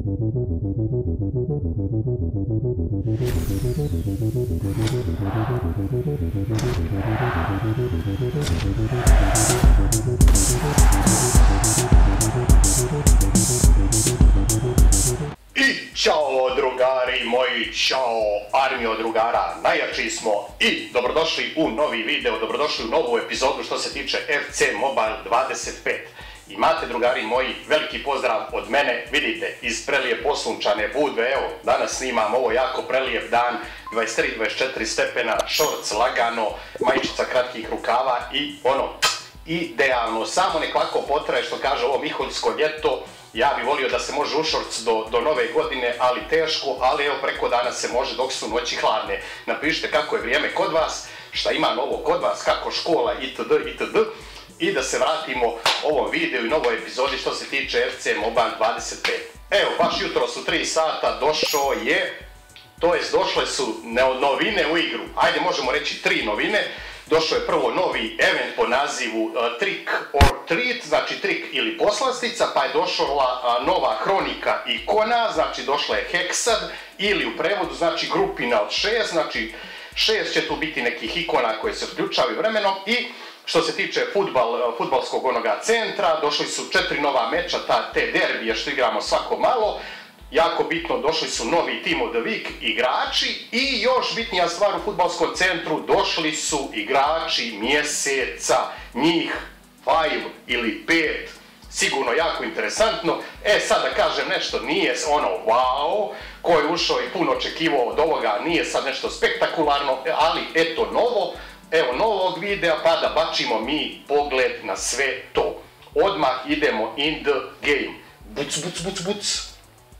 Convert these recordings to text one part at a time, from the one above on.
Ćao drugari moji, ćao armijo drugara, najjači smo i dobrodošli u novi video, dobrodošli u novu epizodu što se tiče FC Mobile 25. Imate drugari moji, veliki pozdrav od mene, vidite iz prelijepo sunčane Budve, evo danas snimam ovo jako prelijep dan, 23-24 stepena, šorc lagano, majičica kratkih rukava i ono, idealno, samo nek ovako potraje što kaže ovo miholjsko ljeto. Ja bih volio da se može u šorc do nove godine, ali teško, ali evo preko dana se može dok su noći hladne. Napišite kako je vrijeme kod vas, šta ima novo kod vas, kako škola itd. itd. I da se vratimo ovom videu i novoj epizodi što se tiče FC Mobile 25. Evo, baš jutro su 3 sata, došao je, došle su novine u igru. Ajde, možemo reći 3 novine. Došao je prvo novi event po nazivu Trick or Treat, znači trik ili poslastica, pa je došla nova hronika ikona, znači došla je Hexad, ili u prevodu znači grupina od 6, znači 6 će tu biti nekih ikona koje se uključavaju vremenom. I što se tiče fudbalskog onoga centra, došli su 4 nova meča, te derbije što igramo svako malo. Jako bitno, došli su novi Team of the Week igrači i još bitnija stvar u fudbalskom centru, došli su igrači mjeseca, njih 5 ili 5, sigurno jako interesantno. Sad da kažem nešto, nije ono wow, ko je ušao i puno očekivao od ovoga, nije sad nešto spektakularno, ali eto novo, evo novog videa pa da bačimo mi pogled na sve to. Odmah idemo in the game. Buc, buc, buc, buc.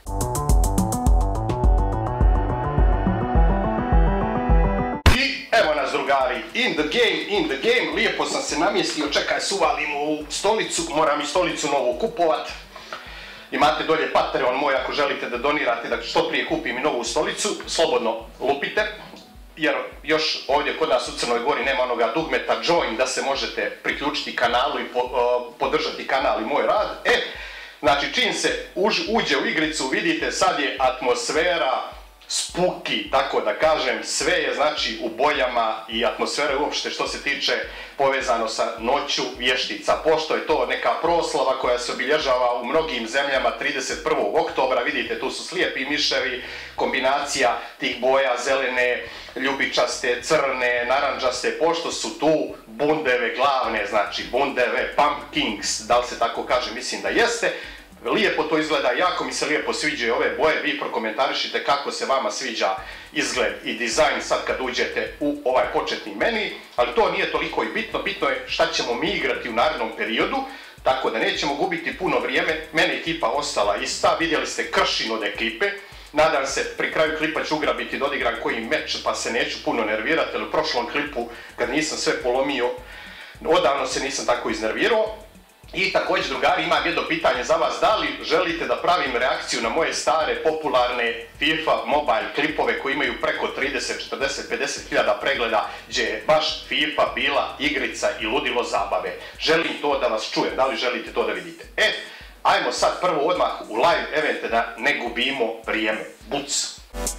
Evo nas drugari, in the game, lijepo sam se namjestio, čekaj suvalim u stolicu, moram i stolicu novu kupovat. Imate dolje Patreon moj ako želite da donirate, da što prije kupim i novu stolicu, slobodno lupite. Jer još ovdje kod nas u Crnoj Gori nema onoga dugmeta join da se možete priključiti kanalu i podržati kanal i moj rad. Znači čim se uđe u igricu vidite sad je atmosfera spooky, tako da kažem, sve je znači u bojama i atmosfera uopšte što se tiče povezano sa noću vještica. Pošto je to neka proslava koja se obilježava u mnogim zemljama 31. oktobra, vidite tu su slijepi miševi, kombinacija tih boja zelene, ljubičaste, crne, naranđaste, pošto su tu bundeve glavne, znači bundeve, pumpkins, da li se tako kaže, mislim da jeste. Lijepo to izgleda, jako mi se lijepo sviđaju ove boje, vi prokomentarišite kako se vama sviđa izgled i dizajn sad kad uđete u ovaj početni meni, ali to nije toliko i bitno, bitno je šta ćemo mi igrati u narednom periodu, tako da nećemo gubiti puno vrijeme, mene ekipa ostala ista, vidjeli ste kršin od ekipe, nadam se pri kraju klipa ću ugrabiti da odigram koji meč pa se neću puno nervirati, jer u prošlom klipu kad nisam sve polomio, odavno se nisam tako iznervirao. I također drugari imam jedno pitanje za vas, da li želite da pravim reakciju na moje stare popularne FIFA mobile klipove koji imaju preko 30, 40, 50 hiljada pregleda gdje je baš FIFA bila igrica i ludilo zabave. Želim to da vas čujem, da li želite to da vidite? Ajmo sad prvo odmah u live evente da ne gubimo vrijeme. Buc!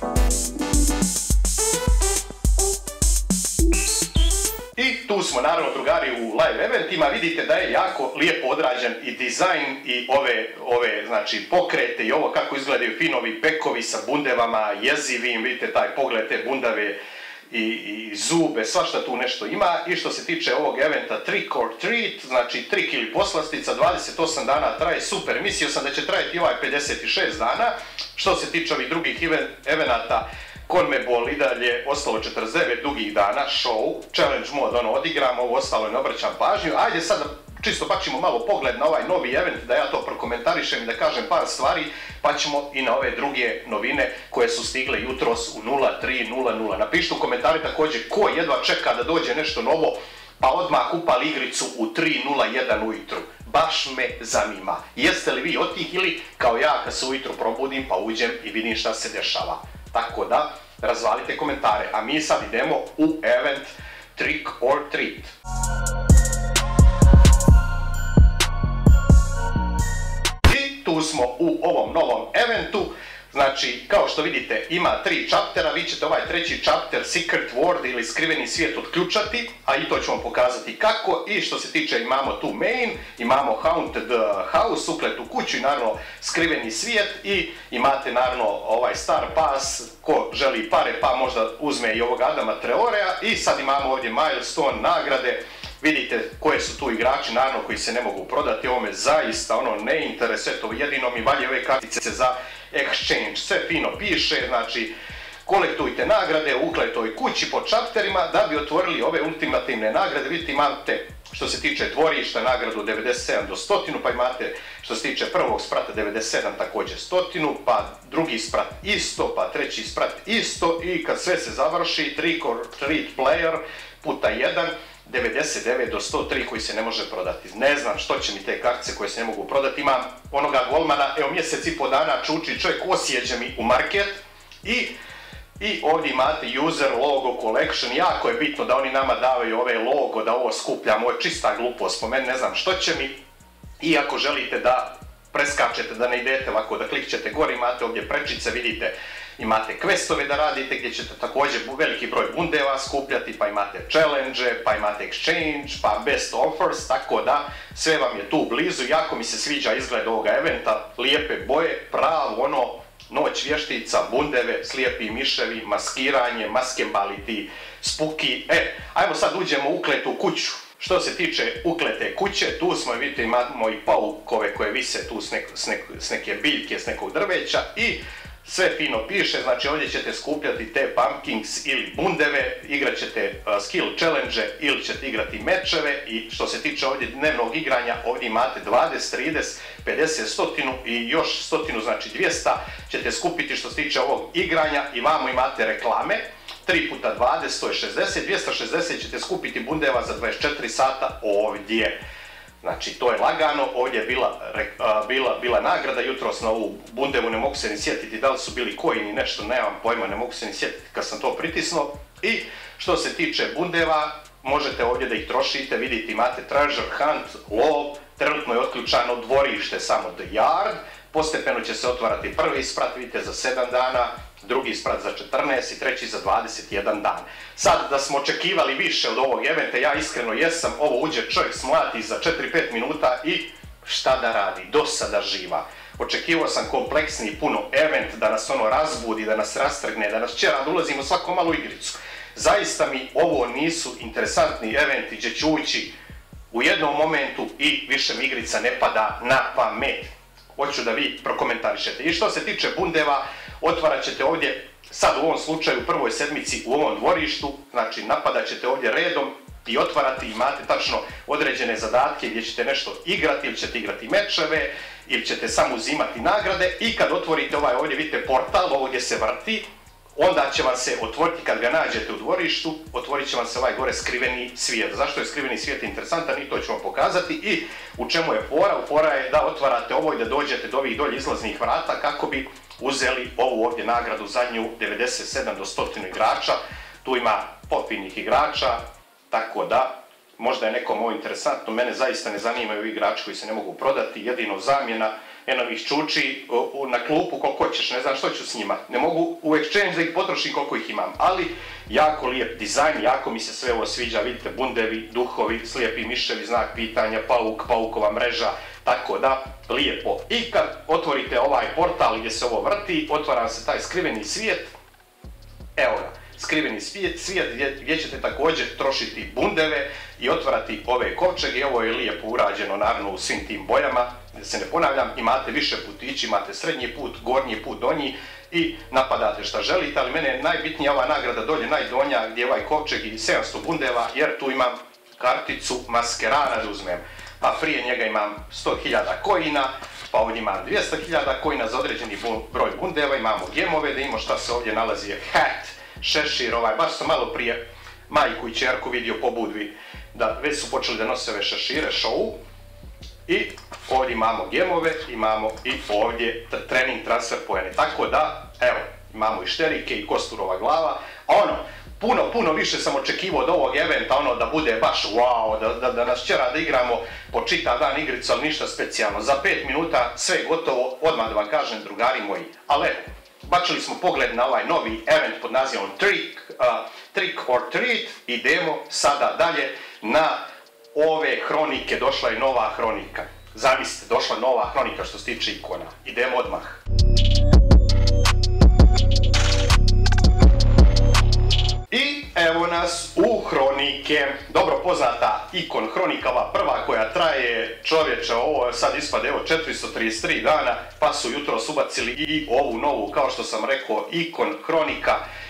I tu smo naravno drugari u live eventima, vidite da je jako lijepo odrađen i dizajn i ove znači pokrete i ovo kako izgledaju finovi pekovi sa bundevama jezivim, vidite taj pogled te bundave i zube, svašta tu nešto ima. I što se tiče ovog eventa Trick or Treat, znači trik ili poslastica, 28 dana traje, super, mislio sam da će trajati ovaj 56 dana. Što se tiče ovih drugih evenata, CONMEBOL i dalje ostalo 49 dugih dana, show, challenge mod, odigramo, ovo ostalo ne obraćam pažnju. Ajde sad da čisto bačimo malo pogled na ovaj novi event, da ja to prokomentarišem i da kažem par stvari, pa ćemo i na ove druge novine koje su stigle jutros u 03:00. Napišite u komentari također ko jedva čeka da dođe nešto novo, pa odmah upali igricu u 3:01 ujutru. Baš me zanima, jeste li vi od tih ili kao ja kad se ujutru probudim pa uđem i vidim šta se dešava. Tako da, razvalite komentare, a mi sad idemo u event Trick or Treat. I tu smo u ovom novom eventu. Znači, kao što vidite, ima 3 chaptera, vi ćete ovaj 3. chapter Secret World ili skriveni svijet otključati, a i to ću vam pokazati kako. I što se tiče, imamo tu main, imamo Haunted House, ukletu kuću i naravno skriveni svijet i imate naravno ovaj Star Pass, ko želi pare pa možda uzme i ovog Adama Treorea i sad imamo ovdje milestone nagrade. Vidite koje su tu igrači, naravno koji se ne mogu prodati, ovo me zaista ne interesuje, to jedino mi valje ove kartice za exchange, sve fino piše, znači kolektujte nagrade u ukletoj kući po chapterima da bi otvorili ove ultimativne nagrade. Vidite, imate što se tiče dvorišta nagradu 97 do 100, pa imate što se tiče prvog sprata 97 također 100, pa drugi sprat isto, pa treći sprat isto i kad sve se završi, trick or treat player puta 1, 99 do 103 koji se ne može prodati. Ne znam što će mi te kartice koje se ne mogu prodati. Imam onoga golmana, evo mjesec i po dana čuči čovjek, osjeđe mi u market i ovdje imate user logo collection. Jako je bitno da oni nama davaju ove logo, da ovo skupljamo, ovo je čista glupost po meni, ne znam što će mi. I ako želite da preskačete, da ne idete ovako, da klikćete gore, imate ovdje prečice, vidite, imate questove da radite gdje ćete također veliki broj bundeva skupljati, pa imate challenge, pa imate exchange, pa best offers, tako da sve vam je tu blizu. Jako mi se sviđa izgled ovoga eventa, lijepe boje, pravo noć vještica, bundeve, slijepi miševi, maskiranje, maskenbaliti, spuki. Ajmo sad uđemo u ukletu kuću. Što se tiče uklete kuće, tu smo, vidite, imamo i paukove koje vise tu s neke biljke, s nekog drveća i sve fino piše, znači ovdje ćete skupljati te pumpkins ili bundeve, igrat ćete skill challenge ili ćete igrati mečeve i što se tiče ovdje dnevnog igranja, ovdje imate 20, 30, 50, 100 i još 100, znači 200 ćete skupiti što se tiče ovog igranja i vamo imate reklame. 3 puta 20, to je 60, 260 ćete skupiti bundeva za 24 sata ovdje. Znači, to je lagano, ovdje je bila nagrada, jutros na ovu bundevu, ne mogu se ni sjetiti da li su bili coini, nešto, nemam pojma, ne mogu se ni sjetiti kad sam to pritisnuo. I što se tiče bundeva, možete ovdje da ih trošite, vidite, imate treasure hunt, lov, trenutno je otključano dvorište, samo the yard, postepeno će se otvarati prvi sprat, vidite, za 7 dana, drugi sprat za 14 i treći za 21 dan. Sad da smo očekivali više od ovog eventa, ja iskreno jesam, ovo uđe čovjek smlati za 4-5 minuta i šta da radi, dosada živa. Očekivao sam kompleksniji puno event, da nas razbudi, da nas rastrgne, da nas čera, da ulazimo u svaku malu igricu. Zaista mi ovo nisu interesantni eventi gdje ću ući u jednom momentu i više mi igrica ne pada na pamet. Hoću da vi prokomentarišete. I što se tiče bundeva, otvarat ćete ovdje, sad u ovom slučaju u prvoj sedmici u ovom dvorištu, znači napadat ćete ovdje redom i otvarati, imate tačno određene zadatke gdje ćete nešto igrati ili ćete igrati mečeve ili ćete samo uzimati nagrade i kad otvorite ovaj ovdje, vidite portal, ovo gdje se vrti, onda će vam se otvoriti, kad ga nađete u dvorištu, otvorit će vam se ovaj gore skriveni svijet. Zašto je skriveni svijet interesantan i to ću vam pokazati i u čemu je fora. Fora je da otvarate ovo i da dođete do ovih dolje izlaznih vrata kako bi uzeli ovu ovdje nagradu zadnju 97 do 100 igrača. Tu ima potpinih igrača, tako da možda je nekom ovo interesantno. Mene zaista ne zanimaju igrači koji se ne mogu prodati, jedino zamjena. Eno ih čuči na klupu koliko ćeš, ne znam što ću s njima. Ne mogu u exchange da ih potrošim koliko ih imam, ali jako lijep dizajn, jako mi se sve ovo sviđa, vidite bundevi, duhovi, slijepi miševi, znak pitanja, paukova mreža, tako da lijepo. I kad otvorite ovaj portal gdje se ovo vrti, otvara se taj skriveni svijet, evo ga. Skriveni svijet gdje ćete također trošiti bundeve i otvarati ove kovčege. Ovo je lijepo urađeno naravno u svim tim bojama, da se ne ponavljam, imate više putići, imate srednji put, gornji put, donji i napadate šta želite, ali mene je najbitnija ova nagrada dolje najdonja gdje je ovaj kovčeg i 700 bundeva jer tu imam karticu maskerana da uzmem, pa prije njega imam 100.000 coina, pa ovdje imam 200.000 coina za određeni broj bundeva, imamo gemove da imamo šta se ovdje nalazi je hat, šešir, baš sam malo prije majku i čerku vidio po Budvi da već su počeli da nose ove šešire, show. I ovdje imamo gemove, imamo i ovdje trening transfer poene. Tako da, evo, imamo i šterike i kosturova glava. puno više sam očekivao od ovog eventa, ono da bude baš wow, da nas ćera da igramo po čitav dan igricu, ali ništa specijalno. Za 5 minuta sve je gotovo, odmah da vam kažem, drugari moji. Ali evo, bačili smo pogled na ovaj novi event pod nazivom Trick or Treat. Idemo sada dalje na ove hronike, došla je nova hronika. Zamislite, došla nova hronika što se tiče ikona. Idemo odmah. I evo nas u hronike. Dobro poznata ikon hronika, ova prva koja traje, čovječe, ovo sad ispade evo 433 dana, pa su jutros ubacili i ovu novu, kao što sam rekao, ikon hronika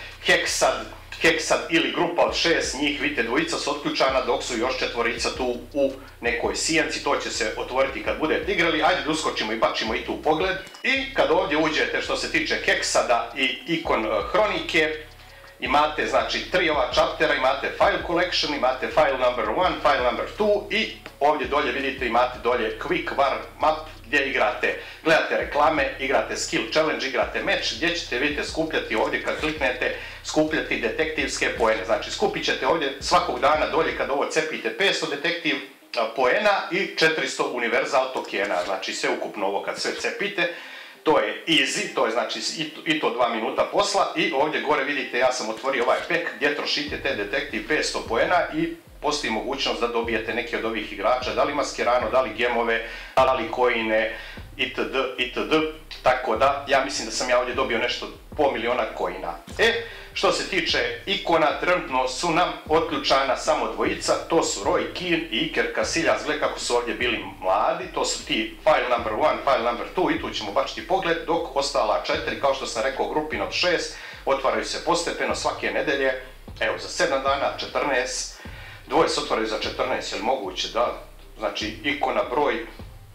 Heksad ili grupa od 6 njih, vidite, dvojica su otključana dok su još četvorica tu u nekoj sijenci, to će se otvoriti kad budete igrali. Ajde da uskočimo i bačimo i tu pogled. I kad ovdje uđete što se tiče Heksada i ikon hronike, imate znači 3 ova chaptera, imate file collection, imate file number 1, file number 2 i ovdje dolje vidite imate dolje quick warm up gdje igrate, gledate reklame, igrate skill challenge, igrate meč gdje ćete, vidite, skupljati ovdje kad kliknete, skupljati detektivske poene. Znači skupit ćete ovdje svakog dana dolje kad ovo cepite 500 detektiv poena i 400 univerzal tokena, znači sve ukupno ovo kad sve cepite. To je easy, to je znači i to 2 minuta posla i ovdje gore vidite ja sam otvorio ovaj pack gdje trošite te detektiv 500 poena i postoji mogućnost da dobijete neke od ovih igrača, da li maskerano, da li gemove, da li coine, itd. Tako da, ja mislim da sam ja ovdje dobio nešto po miliona coina. Što se tiče ikona, trenutno su nam otključana samo dvojica, to su Roy Keane i Iker Casillas, gle kako su ovdje bili mladi, to su ti file number 1, file number 2 i tu ćemo bačiti pogled, dok ostala 4, kao što sam rekao, grupin od 6, otvaraju se postepeno svake nedelje, evo za 7 dana, 14, dvoje se otvaraju za 14, je li moguće, da, znači ikona broj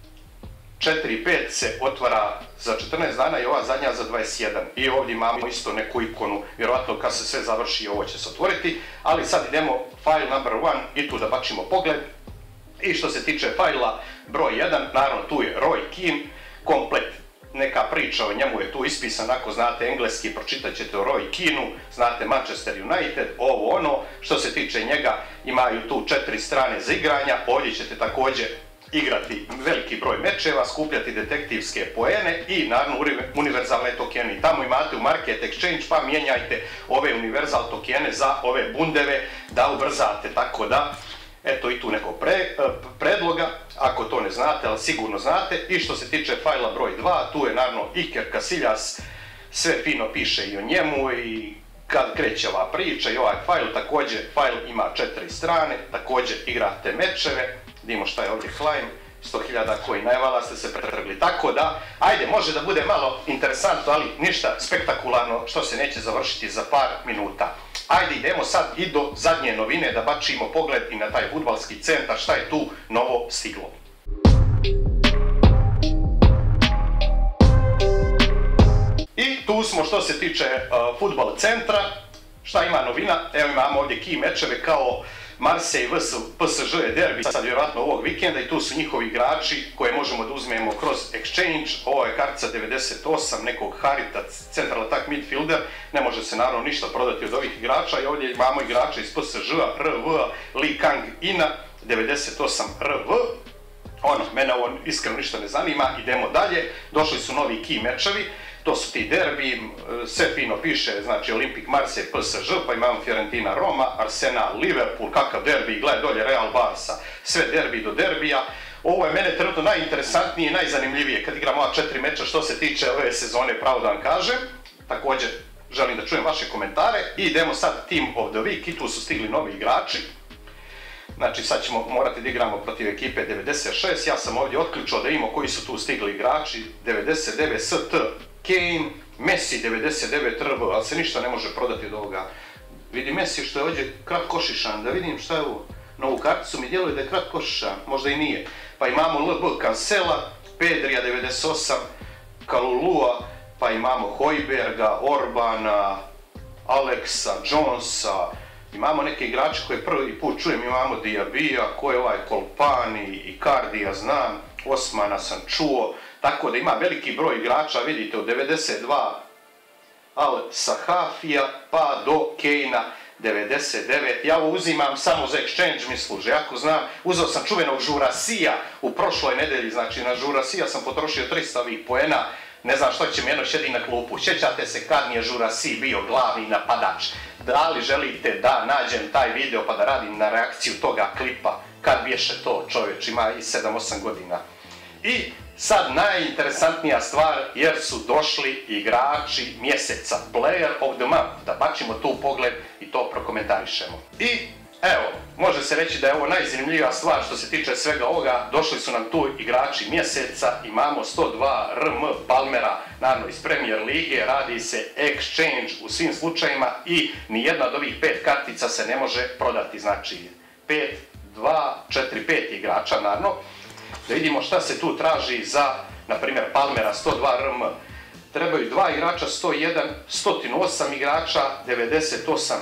4 i 5 se otvara za 14 dana i ova zadnja za 21. I ovdje imamo isto neku ikonu, vjerovatno kad se sve završi ovo će se otvoriti, ali sad idemo file number 1 i tu da bačimo pogled. I što se tiče fajla broj 1, naravno tu je Roy Keane, komplet neka priča o njemu je tu ispisan, ako znate engleski pročitat ćete o Roy Keaneu, znate Manchester United, ovo ono. Što se tiče njega, imaju tu 4 strane za igranja, ovdje ćete također igrati veliki broj mečeva, skupljati detektivske poene i naravno univerzalne tokene. I tamo imate u Market Exchange, pa mijenjajte ove univerzal tokene za ove bundeve da ubrzate, tako da eto i tu neko predloga, ako to ne znate, ali sigurno znate. I što se tiče fajla broj 2, tu je naravno Iker Casillas, sve fino piše i o njemu i kad kreće ova priča i ovaj fajl, također fajl ima 4 strane, također igrate mečeve, vidimo šta je ovdje claim, 100.000 koji najvala ste se pretrgli, tako da, ajde, može da bude malo interesantno, ali ništa spektakularno što se neće završiti za par minuta. Ajde, idemo sad i do zadnje novine da bačimo pogled i na taj fudbalski centar, šta je tu novo stiglo. I tu smo što se tiče fudbal centra, šta ima novina, evo imamo ovdje key mečeve kao Marseille vs PSG je derbi sad vjerojatno ovog vikenda i tu su njihovi igrači koje možemo da uzmemo kroz exchange. Ovo je kartica 98 nekog Harita, central attack midfielder, ne može se naravno ništa prodati od ovih igrača i ovdje imamo igrača iz PSG-a, RV, Li Kang Ina, 98 RV. Mene ovo iskreno ništa ne zanima, idemo dalje, došli su novi key mečevi. To su ti derbi, sve fino piše, znači Olympique Marseille PSG, pa imamo Fiorentina Roma, Arsenal Liverpool, kakav derbi, gledaj dolje Real Barca, sve derbi do derbija. Ovo je mene trenutno najinteresantnije i najzanimljivije kad igram ova 4 meča što se tiče ove sezone, pravo da vam kažem. Također želim da čujem vaše komentare i idemo sad Team of the Week i tu su stigli novi igrači. Znači sad ćemo morati da igramo protiv ekipe 96, ja sam ovdje otključao da imamo koji su tu stigli igrači, 99 ST, Kane, Messi 99 RB, ali se ništa ne može prodati od ovoga. Vidi Messi što je ovdje kratkošišan, da vidim šta je ovo. Na ovu karticu mi djeluje da je kratkošišan, možda i nije. Pa imamo LB Cancela, Pedrija 98, Kalulua, pa imamo Hojberga, Orbana, Alexa, Jonesa. Imamo neke igrače koje prvi put čujem, imamo Diabija, ko je ovaj Kolpani, Icardija znam, Osmana sam čuo. Tako da ima veliki broj igrača, vidite, od 92 Al Sahafija pa do Kejna, 99, ja ovo uzimam samo za exchange, mi služi. Ako znam, uzeo sam čuvenog Žurasija u prošloj nedelji, znači na Žurasija sam potrošio 300 ovih poena, ne znam što će mi jedno sjedi na klupu. Sjećate se kad mi je Žurasi bio glavni napadač? Da li želite da nađem taj video pa da radim na reakciju toga klipa? Kad bješe to, čovječ, ima i 7-8 godina. I sad najinteresantnija stvar, jer su došli igrači mjeseca, Player of the Month, da bacimo tu pogled i to prokomentarišemo. I evo, može se reći da je ovo najzanimljivija stvar što se tiče svega ovoga, došli su nam tu igrači mjeseca, imamo 102 RM Palmera, naravno iz Premier Lige, radi se exchange u svim slučajima i nijedna od ovih 5 kartica se ne može prodati, znači 5, 2, 4, 5 igrača, naravno. Da vidimo šta se tu traži za, na primjer, Palmera 102 RM. Trebaju 2 igrača, 101, 108 igrača, 98.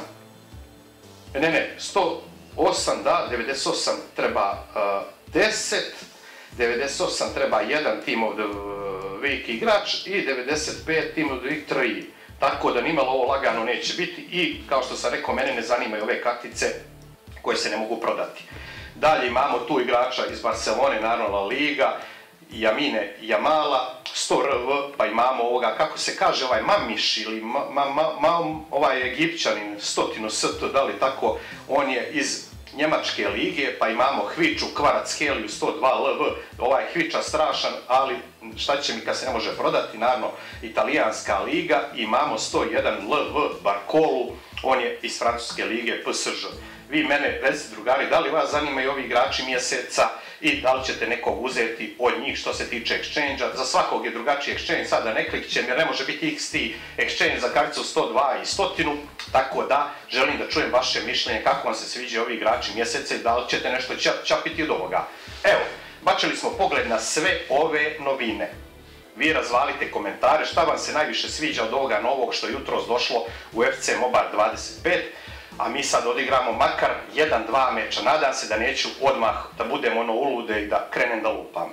108, da, 98 treba 10, 98 treba 1 Team of the Week igrač i 95 Team of the Week 3. Tako da nimalo ovo lagano neće biti i, kao što sam rekao, mene ne zanimaju ove kartice koje se ne mogu prodati. Dalje imamo tu igrača iz Barcelone, naravno La Liga, Jamine Jamala, 100 RV, pa imamo ovoga, kako se kaže, ovaj Mamiš ili ovaj Egipćanin, 100 ST, da li tako, on je iz Njemačke lige, pa imamo Hviču Kvaratskheliju, 102 LV, ovaj Hviča strašan, ali šta će mi kad se ne može prodati, naravno, Italijanska liga, imamo 101 LV Barkolu, on je iz Francuske lige PSG. Vi mene, recite drugari, da li vas zanimaju ovi igrači mjeseca i da li ćete nekog uzeti od njih što se tiče exchange-a. Za svakog je drugačiji exchange, sada ne klikćem jer ne može biti XT exchange za karticu 102 i 100, tako da želim da čujem vaše mišljenje kako vam se sviđaju ovi igrači mjeseca i da li ćete nešto čapiti od ovoga. Evo, bačili smo pogled na sve ove novine. Vi razvalite komentare šta vam se najviše sviđa od ovoga novog što je jutros došlo u FC Mobile 25. A mi sad odigramo makar 1-2 meča. Nadam se da neću odmah da budem ono ulude i da krenem da lupam.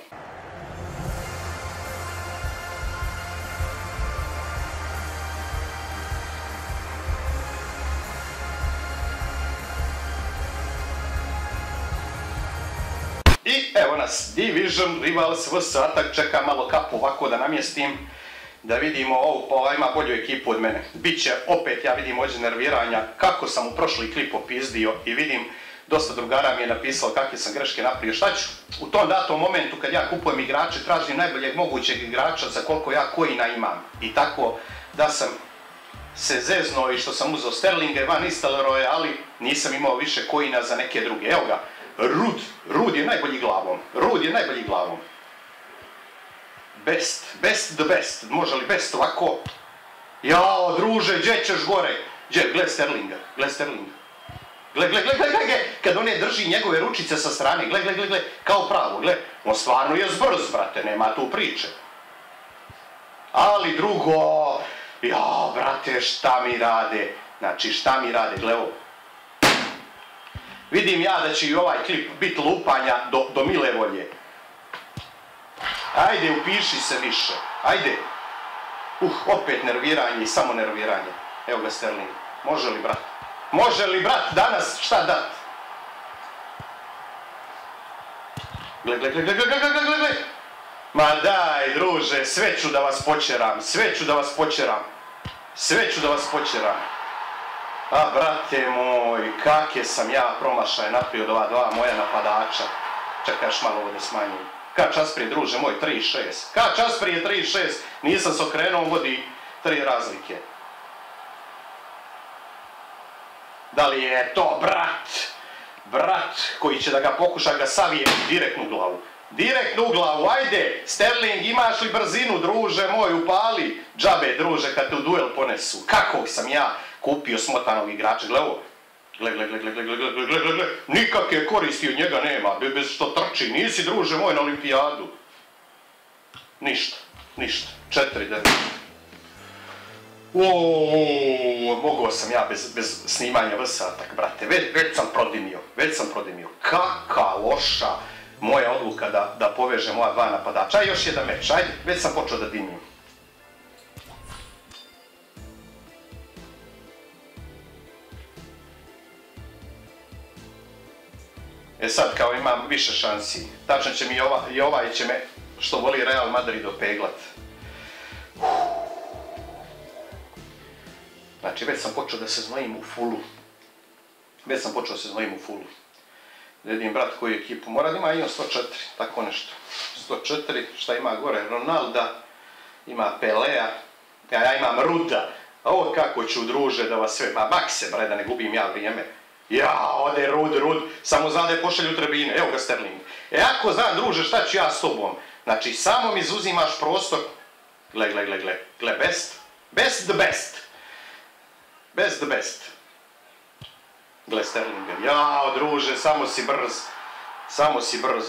I evo nas, Division Rivals vs Attack, čekam malo kapu ovako da namjestim. Da vidimo, ovo ima bolju ekipu od mene. Biće opet, ja vidim, ođe nerviranja, kako sam u prošli klip opizdio i vidim, dosta drugara mi je napisalo kakve sam greške napravio. Šta ću? U tom datom momentu kad ja kupujem igrače, tražim najboljeg mogućeg igrača za koliko ja coina imam. I tako da sam se zeznuo i što sam uzeo Sterlinga, Van Nistelrooya, ali nisam imao više coina za neke druge. Evo ga, Rud je najbolji glavom. Rud je najbolji glavom. Best the best, može li best ovako? Jao, druže, gdje ćeš gore? Gle Sterlinga, gle Sterlinga. Gle, kad on ne drži njegove ručice sa strane, gle, kao pravo, gle. On stvarno je zbrz, brate, nema tu priče. Ali drugo, jao, brate, šta mi rade? Znači, šta mi rade, gle ovo. Vidim ja da će i ovaj klip biti lupanja do mile volje. Ajde, upiši se više. Ajde. Opet nerviranje i samo nerviranje. Evo ga Sterling. Može li, brat? Može li, brat, danas šta dat? Gle. Ma daj, druže, sve ću da vas počeram. A, brate moj, kakve sam ja promašaj napravio od ova dva moja napadača. Čekaš malo ovo da smanjim. Kad čas prije, druže moj, 3-6. Kad čas prije 3-6, nisam se okrenuo, vodi 3 razlike. Da li je to brat koji će da ga pokuša ga savije direktnu u glavu, ajde, Sterling, imaš li brzinu, druže moj, upali, džabe, druže, kad te u duel ponesu. Kakvog sam ja kupio smotanog igrača, gle ovo. Gle, nikakve koristi od njega nema, bez što trči, nisi, druže moj, na olimpijadu. Ništa, 4-9. Mogao sam ja bez snimanja vs Attack, brate, već sam prodimio. Kaka loša moja odluka da povežem ova dva napadača. Aj, još jedan meč, ajde, već sam počeo da dimim. E sad kao imam više šansi. Tačno će mi i ovaj će me, što voli Real Madrid, opeglat. Znači već sam počeo da se znojim u fulu. Vidim brat koju ekipu mora da ima, imam 104, tako nešto. 104, šta ima gore? Ronalda, ima Pelea, ja imam Ruda. A ovo kako ću, druže, da vas sve... Ma Makse, bre, da ne gubim ja vrijeme. Ja, ode Rud, samo znam da je pošalju u tribine, evo ga Sterling. E ako znam, druže, šta ću ja s tobom? Znači, samo mi izuzimaš prostor. Gle, best the best. Gle Sterlinga, jao druže, samo si brz.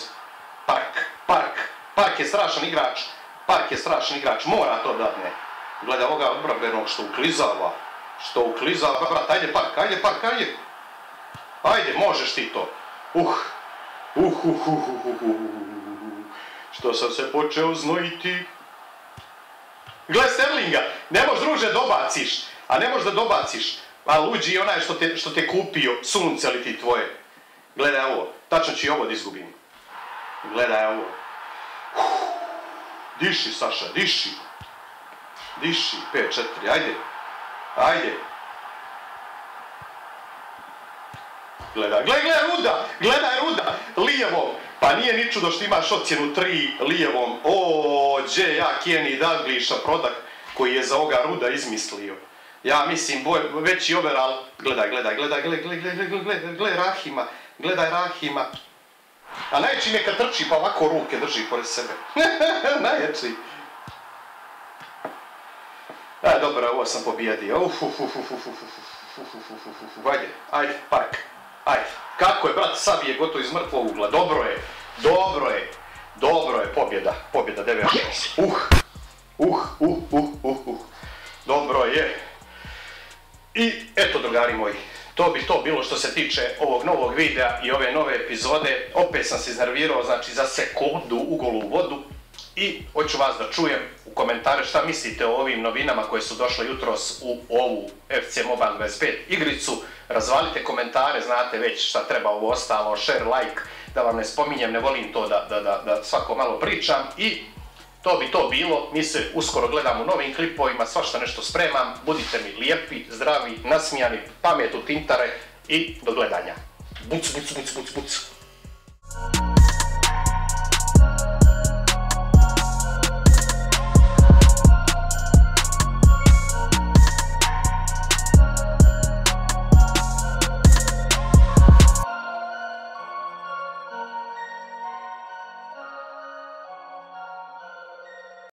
Park je strašan igrač, mora to datne. Gleda ovoga odbrabenog što uklizava, brat, ajde Park. Ajde, možeš ti to. Što sam se počeo znojiti. Gle Sterlinga, ne možeš druže dobaciš, a luđi je onaj što te kupio, sunce li ti tvoje. Gledaj ovo, tačno ću i ovo da izgubim. Gledaj ovo. Diši Saša, diši. 5-4, ajde. Gledaj Ruda, lijevom. Pa nije ni čudo što imaš ocjenu 3 lijevom. Gdje ja Kenny Dalgliša prodak koji je za ovoga Ruda izmislio. Ja mislim, veći overall. Gledaj Rahima. A najjači neka trči pa ovako ruke drži pored sebe. Najjači. Dobro, ovo sam pobjedio. Ajde, Park. Ajde. Kako je, brat, sabije gotovo iz mrtvog ugla. Dobro je, pobjeda 9-6. Dobro je. I eto, drugari moji, to bi to bilo što se tiče ovog novog videa i ove nove epizode. Opet sam se iznervirao, znači za sekundu u golu vodu. I hoću vas da čujem u komentare šta mislite o ovim novinama koje su došle jutros u ovu FC Mobile 25 igricu. Razvalite komentare, znate već šta treba ovo ostalo, share, like, da vam ne spominjem, ne volim to da svako malo pričam. I to bi to bilo, mi se uskoro gledamo u novim klipovima, svašta nešto spremam, budite mi lijepi, zdravi, nasmijani, pamet u tintare i do gledanja. Buc.